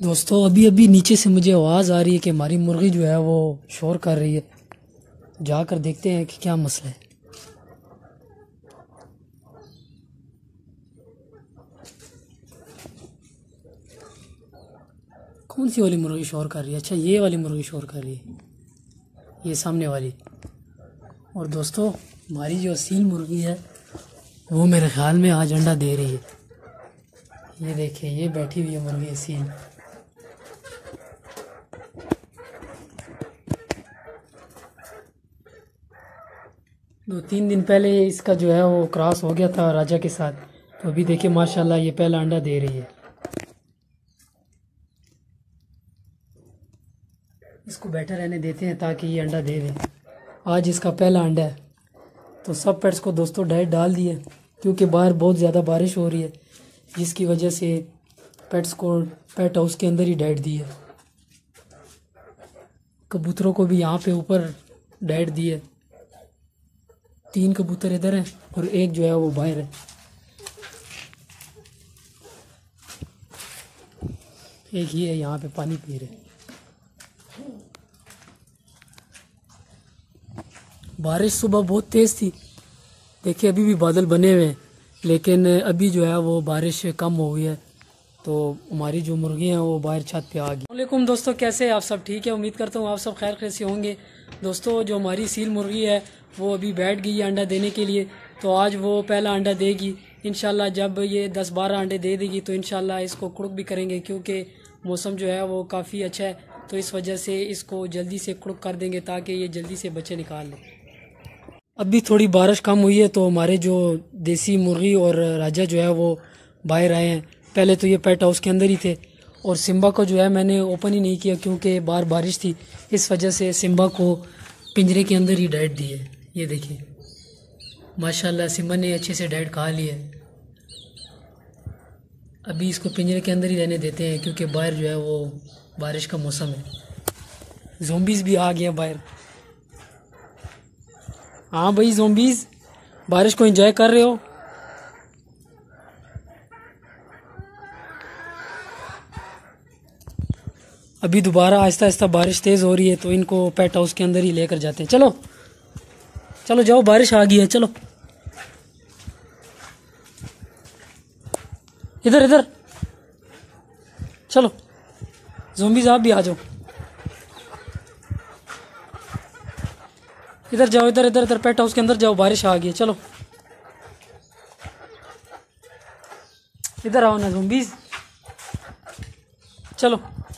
दोस्तों अभी अभी नीचे से मुझे आवाज़ आ रही है कि हमारी मुर्गी जो है वो शोर कर रही है। जाकर देखते हैं कि क्या मसला है। कौन सी वाली मुर्गी शोर कर रही है? अच्छा, ये वाली मुर्गी शोर कर रही है, ये सामने वाली। और दोस्तों हमारी जो असील मुर्गी है वो मेरे ख्याल में आज अंडा दे रही है। ये देखिए, ये बैठी हुई है मुर्गी असील। दो तीन दिन पहले इसका जो है वो क्रॉस हो गया था राजा के साथ। तो अभी देखिए माशाल्लाह ये पहला अंडा दे रही है। इसको बैठे रहने देते हैं ताकि ये अंडा दे दे। आज इसका पहला अंडा है। तो सब पेट्स को दोस्तों डाइट डाल दिए, क्योंकि बाहर बहुत ज़्यादा बारिश हो रही है, जिसकी वजह से पेट्स को पेट हाउस के अंदर ही डाइट दी है। कबूतरों को भी यहाँ पे ऊपर डाइट दी है। 3 कबूतर इधर हैं और एक जो है वो बाहर है। एक ही है यहाँ पे पानी पी रहे। बारिश सुबह बहुत तेज़ थी, देखिए अभी भी बादल बने हुए हैं, लेकिन अभी जो है वो बारिश कम हो गई है। तो हमारी जो मुर्गी हैं वो बाहर छत पे आ गई। वालेकुम दोस्तों, कैसे हैं आप सब? ठीक है, उम्मीद करता हूँ आप सब खैर खैर से होंगे। दोस्तों जो हमारी सील मुर्गी है वो अभी बैठ गई है अंडा देने के लिए। तो आज वो पहला अंडा देगी इंशाल्लाह। जब ये 10-12 अंडे दे देगी तो इंशाल्लाह इसको कुड़क भी करेंगे, क्योंकि मौसम जो है वो काफ़ी अच्छा है। तो इस वजह से इसको जल्दी से कुड़क कर देंगे ताकि ये जल्दी से बच्चे निकाल लें। अभी थोड़ी बारिश कम हुई है तो हमारे जो देसी मुर्गी और राजा जो है वो बाहर आए हैं। पहले तो ये पेट हाउस के अंदर ही थे, और सिम्बा को जो है मैंने ओपन ही नहीं किया क्योंकि बाहर बारिश थी। इस वजह से सिम्बा को पिंजरे के अंदर ही डाइट दी है। ये देखिए माशाल्लाह सिम्बा ने अच्छे से डाइट खा ली है। अभी इसको पिंजरे के अंदर ही रहने देते हैं, क्योंकि बाहर जो है वो बारिश का मौसम है। ज़ोंबीज़ भी आ गया बाहर। हाँ भाई ज़ोंबीज़, बारिश को एंजॉय कर रहे हो? अभी दोबारा आहिस्ता आहिस्ता बारिश तेज़ हो रही है, तो इनको पेट हाउस के अंदर ही लेकर जाते हैं। चलो चलो जाओ, बारिश आ गई है, चलो इधर इधर चलो। ज़ोंबीज़ आप भी आ जाओ, इधर जाओ, इधर इधर इधर पेट हाउस के अंदर जाओ, बारिश आ गई है, चलो इधर आओ ना ज़ोंबीज़, चलो।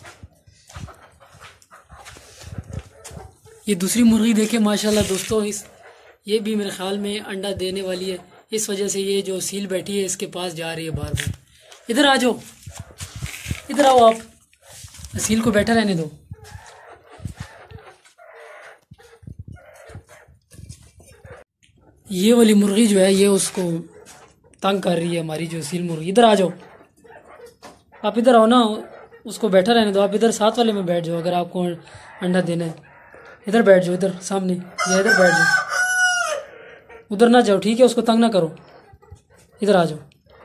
ये दूसरी मुर्गी देखे माशाल्लाह दोस्तों, ये भी मेरे ख्याल में अंडा देने वाली है। इस वजह से ये जो सील बैठी है इसके पास जा रही है बार बार। इधर आ जाओ, इधर आओ आप, सील को बैठा रहने दो। ये वाली मुर्गी जो है ये उसको तंग कर रही है, हमारी जो सील मुर्गी। इधर आ जाओ, आप इधर आओ ना, उसको बैठा रहने दो। आप इधर साथ वाले में बैठ जाओ अगर आपको अंडा देना है। इधर बैठ जाओ, इधर सामने, या इधर बैठ जाओ, उधर ना जाओ, ठीक है? उसको तंग ना करो, इधर आ जाओ।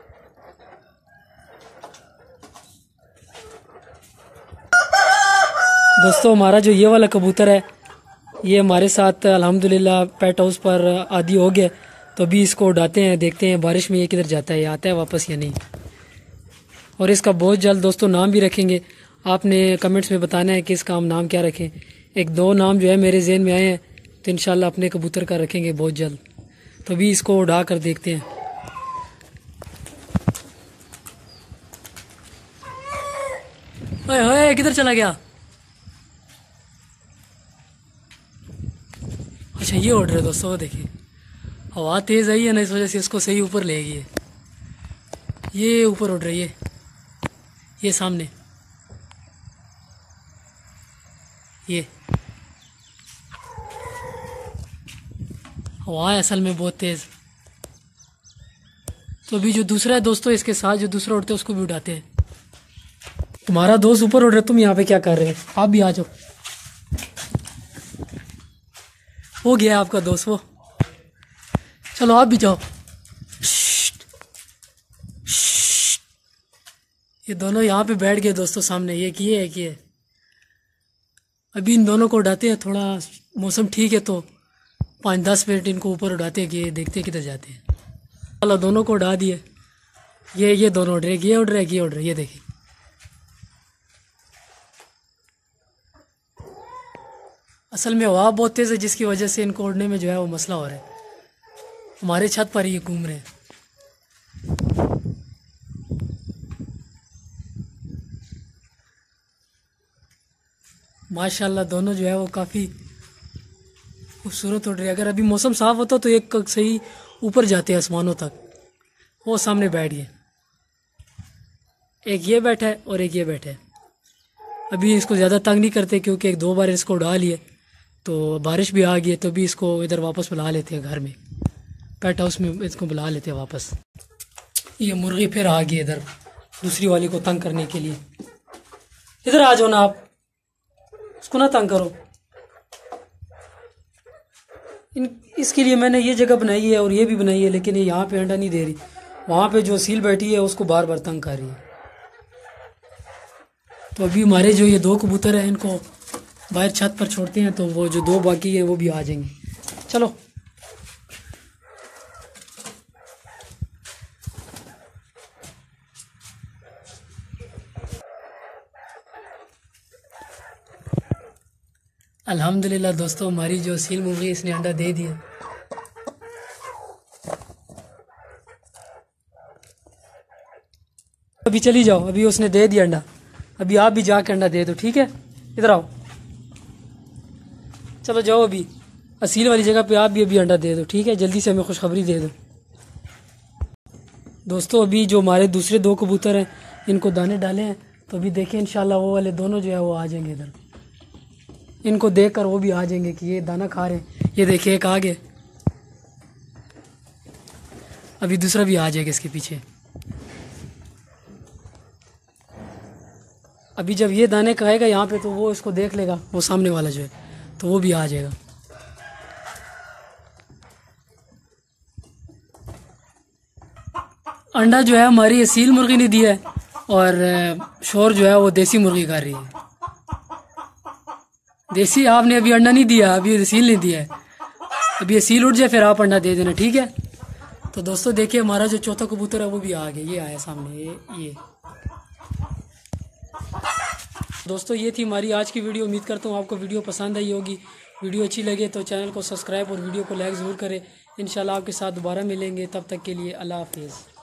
दोस्तों हमारा जो ये वाला कबूतर है ये हमारे साथ अल्हम्दुलिल्लाह पेट हाउस पर आदी हो गया। तो अभी इसको उड़ाते हैं, देखते हैं बारिश में ये किधर जाता है, ये आता है वापस या नहीं। और इसका बहुत जल्द दोस्तों नाम भी रखेंगे। आपने कमेंट्स में बताना है कि इसका हम नाम क्या रखें। 1-2 नाम जो है मेरे जहन में आए हैं, तो इंशाल्लाह अपने कबूतर का रखेंगे बहुत जल्द। तो अभी इसको उड़ा कर देखते हैं। ओए ओए किधर चला गया? अच्छा ये उड़ रहे दोस्तों, देखिए हवा तेज़ आई है ना, इस वजह से इसको सही ऊपर ले गई है। ये ऊपर उड़ रही है, ये सामने, ये हवा है असल में बहुत तेज़। तो अभी जो दूसरा है दोस्तों, इसके साथ जो दूसरा उड़ते हैं उसको भी उड़ाते हैं। तुम्हारा दोस्त ऊपर उड़ रहा है, तुम यहाँ पे क्या कर रहे हैं? आप भी आ जाओ। हो गया आपका दोस्त वो, चलो आप भी जाओ। ये दोनों यहाँ पे बैठ गए दोस्तों सामने, ये किए है किए। अभी इन दोनों को उड़ाते हैं, थोड़ा मौसम ठीक है तो 5-10 मिनट इनको ऊपर उड़ाते हैं कि देखते हैं किधर जाते हैं। चलो दोनों को उड़ा दिए। ये दोनों उड़ रहे, ये उड़ रहे, ये उड़ रहे, ये देखिए। असल में हवा बहुत तेज़ है जिसकी वजह से इनको उड़ने में जो है वो मसला हो रहा है। हमारे छत पर ये घूम रहे हैं। माशाल्लाह दोनों जो है वो काफ़ी खूबसूरत उड़ रहे हैं। अगर अभी मौसम साफ़ होता तो एक सही ऊपर जाते हैं आसमानों तक। वो सामने बैठ गए, एक ये बैठा है और एक ये बैठा है। अभी इसको ज़्यादा तंग नहीं करते क्योंकि 1-2 बार इसको उड़ा लिए तो बारिश भी आ गई है, तो भी इसको इधर वापस बुला लेते हैं घर में, पेट हाउस में इसको बुला लेते हैं वापस। ये मुर्गी फिर आ गई इधर दूसरी वाली को तंग करने के लिए। इधर आ जाओ ना आप, उसको ना तंग करो। इसके लिए मैंने ये जगह बनाई है और ये भी बनाई है, लेकिन ये यहाँ पे अंडा नहीं दे रही। वहाँ पे जो सील बैठी है उसको बार बार तंग कर रही है। तो अभी हमारे जो ये 2 कबूतर हैं इनको बाहर छत पर छोड़ते हैं, तो वो जो 2 बाकी है वो भी आ जाएंगे। चलो अल्हम्दुलिल्लाह दोस्तों, हमारी जो सील मुर्गी इसने अंडा दे दिया। अभी चली जाओ, अभी उसने दे दिया अंडा, अभी आप भी जाके अंडा दे दो, ठीक है? इधर आओ, चलो जाओ अभी असील वाली जगह पे आप भी अभी अंडा दे दो, ठीक है? जल्दी से हमें खुशखबरी दे दो। दोस्तों अभी जो हमारे दूसरे 2 कबूतर हैं इनको दाने डाले हैं, तो अभी देखें इंशाल्लाह वो वाले दोनों जो है वो आ जाएंगे इधर। इनको देखकर वो भी आ जाएंगे कि ये दाना खा रहे हैं। ये देखिए एक आ गए, अभी दूसरा भी आ जाएगा इसके पीछे। अभी जब ये दाने खाएगा यहाँ पे तो वो इसको देख लेगा, वो सामने वाला जो है, तो वो भी आ जाएगा। अंडा जो है हमारी असील मुर्गी ने दिया है और शोर जो है वो देसी मुर्गी कर रही है। देसी आपने अभी अंडा नहीं दिया, अभी असील नहीं दिया है। अभी असील उठ जाए फिर आप अंडा दे देना, ठीक है? तो दोस्तों देखिए हमारा जो चौथा कबूतर है वो भी आ गया, ये आया सामने, ये दोस्तों ये थी हमारी आज की वीडियो। उम्मीद करता हूँ आपको वीडियो पसंद आई होगी। वीडियो अच्छी लगे तो चैनल को सब्सक्राइब और वीडियो को लाइक ज़रूर करें। इंशाल्लाह आपके साथ दोबारा मिलेंगे, तब तक के लिए अल्लाह हाफिज़।